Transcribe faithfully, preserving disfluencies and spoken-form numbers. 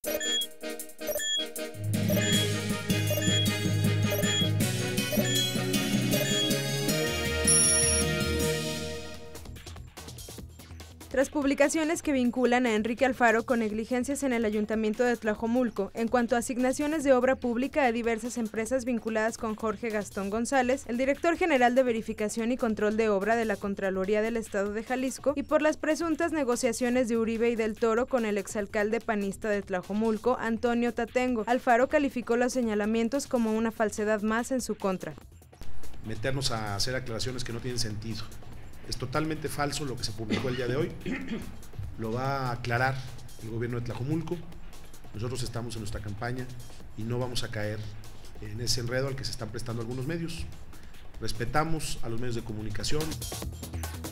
Tras publicaciones que vinculan a Enrique Alfaro con negligencias en el Ayuntamiento de Tlajomulco en cuanto a asignaciones de obra pública a diversas empresas vinculadas con Jorge Gastón González, el director general de Verificación y Control de Obra de la Contraloría del Estado de Jalisco, y por las presuntas negociaciones de Uribe y del Toro con el exalcalde panista de Tlajomulco, Antonio Tatengo, Alfaro calificó los señalamientos como una falsedad más en su contra. Meternos a hacer aclaraciones que no tienen sentido. Es totalmente falso lo que se publicó el día de hoy, lo va a aclarar el gobierno de Tlajomulco. Nosotros estamos en nuestra campaña y no vamos a caer en ese enredo al que se están prestando algunos medios. Respetamos a los medios de comunicación.